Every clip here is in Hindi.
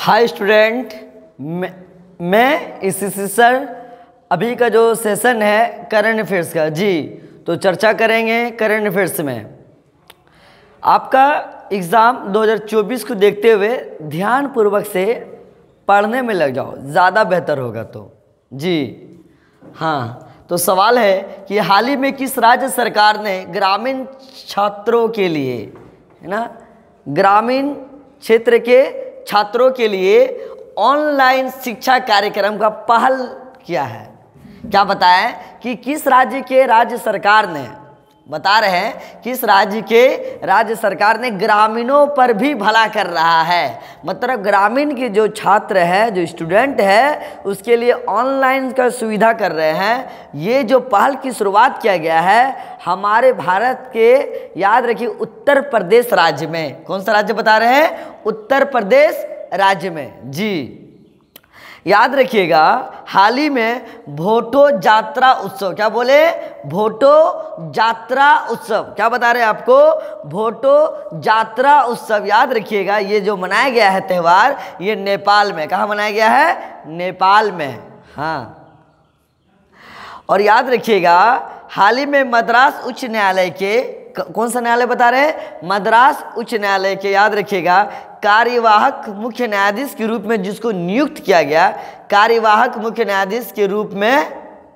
हाय स्टूडेंट, मैं इस सर अभी का जो सेशन है करंट अफेयर्स का जी, तो चर्चा करेंगे करंट अफेयर्स में। आपका एग्ज़ाम 2024 को देखते हुए ध्यानपूर्वक से पढ़ने में लग जाओ, ज़्यादा बेहतर होगा तो जी। हाँ, तो सवाल है कि हाल ही में किस राज्य सरकार ने ग्रामीण छात्रों के लिए, है ना, ग्रामीण क्षेत्र के छात्रों के लिए ऑनलाइन शिक्षा कार्यक्रम का पहल किया है? क्या बताया कि किस राज्य के राज्य सरकार ने, बता रहे हैं किस राज्य के राज्य सरकार ने ग्रामीणों पर भी भला कर रहा है। मतलब ग्रामीण के जो छात्र है, जो स्टूडेंट है, उसके लिए ऑनलाइन का सुविधा कर रहे हैं। ये जो पहल की शुरुआत किया गया है हमारे भारत के, याद रखिए, उत्तर प्रदेश राज्य में। कौन सा राज्य बता रहे हैं? उत्तर प्रदेश राज्य में जी। याद रखिएगा, हाल ही में भोटो जात्रा उत्सव, क्या बोले? भोटो जात्रा उत्सव। क्या बता रहे हैं आपको? भोटो जात्रा उत्सव। याद रखिएगा, ये जो मनाया गया है त्यौहार, ये नेपाल में। कहाँ मनाया गया है? नेपाल में। हाँ, और याद रखिएगा, हाल ही में मद्रास उच्च न्यायालय के, कौन सा न्यायालय बता रहे हैं? मद्रास उच्च न्यायालय के, याद रखिएगा, कार्यवाहक मुख्य न्यायाधीश के रूप में जिसको नियुक्त किया गया, कार्यवाहक मुख्य न्यायाधीश के रूप में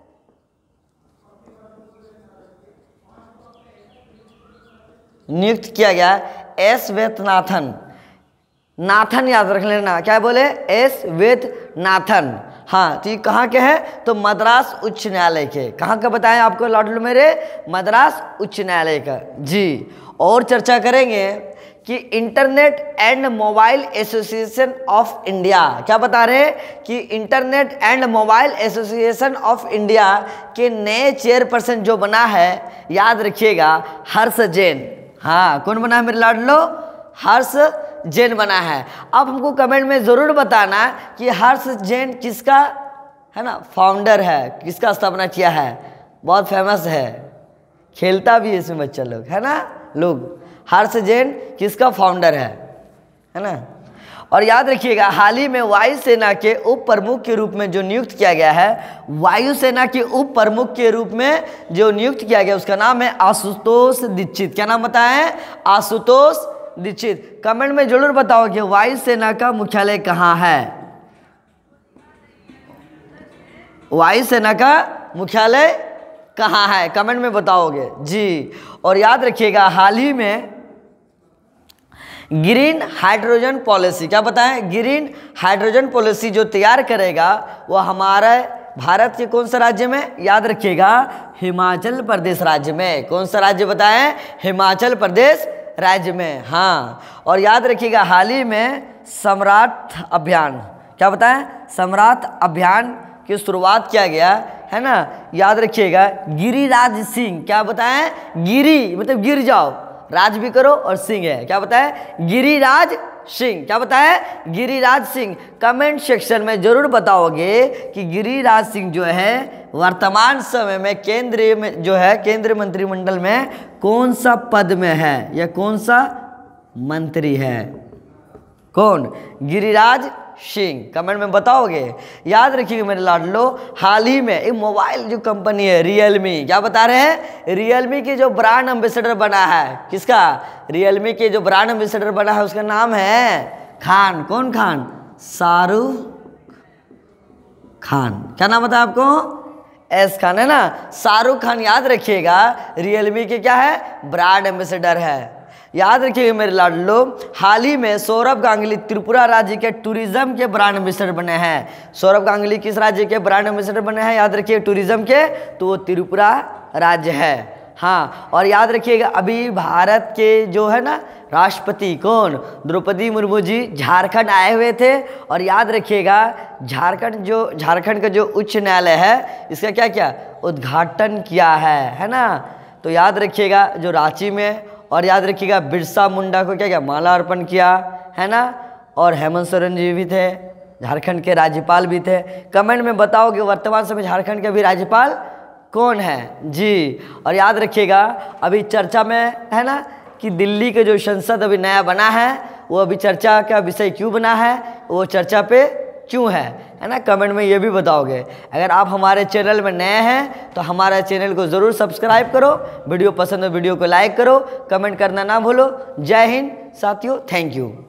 नियुक्त किया गया एस वेदनाथन। नाथन याद रख लेना, क्या बोले? एस वेदनाथन। हाँ, तो ये कहाँ के हैं? तो मद्रास उच्च न्यायालय के। कहाँ का बताएं आपको लाडलू मेरे? मद्रास उच्च न्यायालय का जी। और चर्चा करेंगे कि internet and mobile association of India, क्या बता रहे हैं कि internet and mobile association of India के नए चेयरपर्सन जो बना है, याद रखिएगा, हर्ष जैन। हाँ, कौन बना है मेरे लाडलो? हर्ष जैन बना है। अब हमको कमेंट में ज़रूर बताना कि हर्ष जैन किसका, है ना, फाउंडर है, किसका स्थापना किया है। बहुत फेमस है, खेलता भी है इसमें बच्चा लोग, है ना लोग। हर्ष जैन किसका फाउंडर है ना। और याद रखिएगा, हाल ही में वायुसेना के उप प्रमुख के रूप में जो नियुक्त किया गया है, वायुसेना के उप प्रमुख के रूप में जो नियुक्त किया गया, उसका नाम है आशुतोष दीक्षित। क्या नाम बताएं? आशुतोष दीक्षित। कमेंट में जरूर बताओ कि वायुसेना का मुख्यालय कहाँ है? वायुसेना का मुख्यालय कहाँ है? कमेंट में बताओगे जी। और याद रखिएगा, हाल ही में ग्रीन हाइड्रोजन पॉलिसी, क्या बताएं? ग्रीन हाइड्रोजन पॉलिसी जो तैयार करेगा वो हमारे भारत के कौन सा राज्य में? याद रखिएगा, हिमाचल प्रदेश राज्य में। कौन सा राज्य बताएं? हिमाचल प्रदेश राज्य में। हाँ, और याद रखिएगा, हाल ही में सम्राट अभियान, क्या बताएं? सम्राट अभियान की शुरुआत किया गया है ना। याद रखिएगा, गिरिराज सिंह, क्या बताएं? गिरी मतलब गिर जाओ, राज भी करो और सिंह है, क्या बताएं? गिरिराज सिंह। क्या बताएं? गिरिराज सिंह। कमेंट सेक्शन में जरूर बताओगे कि गिरिराज सिंह जो है वर्तमान समय में केंद्रीय में जो है, केंद्रीय मंत्रिमंडल में कौन सा पद में है या कौन सा मंत्री है? कौन? गिरिराज सिंह। कमेंट में बताओगे। याद रखिएगा मेरे लाडलो, हाल ही में एक मोबाइल जो कंपनी है रियलमी, क्या बता रहे हैं? रियलमी के जो ब्रांड एम्बेसडर बना है, किसका? रियलमी के जो ब्रांड एम्बेसडर बना है उसका नाम है खान। कौन खान? शाहरुख खान। क्या नाम बताया आपको? एस खान, है ना, शाहरुख खान। याद रखिएगा, रियलमी के क्या है? ब्रांड एम्बेसडर है। याद रखिएगा मेरे लाडलो, हाल ही में सौरभ गांगुली त्रिपुरा राज्य के टूरिज्म के ब्रांड एम्बेसडर बने हैं। सौरभ गांगुली किस राज्य के ब्रांड एम्बेसडर बने हैं? याद रखिए, टूरिज्म के, तो वो त्रिपुरा राज्य है। हाँ, और याद रखिएगा, अभी भारत के जो है ना राष्ट्रपति, कौन? द्रौपदी मुर्मू जी झारखंड आए हुए थे। और याद रखिएगा, झारखंड का जो उच्च न्यायालय है, इसका क्या किया? उद्घाटन किया है ना। तो याद रखिएगा, जो रांची में, और याद रखिएगा बिरसा मुंडा को क्या किया? माला अर्पण किया, है ना। और हेमंत सोरेन जी भी थे, झारखंड के राज्यपाल भी थे। कमेंट में बताओगे वर्तमान समय झारखंड के भी राज्यपाल कौन है जी। और याद रखिएगा, अभी चर्चा में है ना कि दिल्ली के जो संसद अभी नया बना है वो अभी चर्चा का विषय क्यों बना है, वो चर्चा पे क्यों है ना, कमेंट में ये भी बताओगे। अगर आप हमारे चैनल में नए हैं तो हमारे चैनल को ज़रूर सब्सक्राइब करो, वीडियो पसंद हो वीडियो को लाइक करो, कमेंट करना ना भूलो। जय हिंद साथियों, थैंक यू।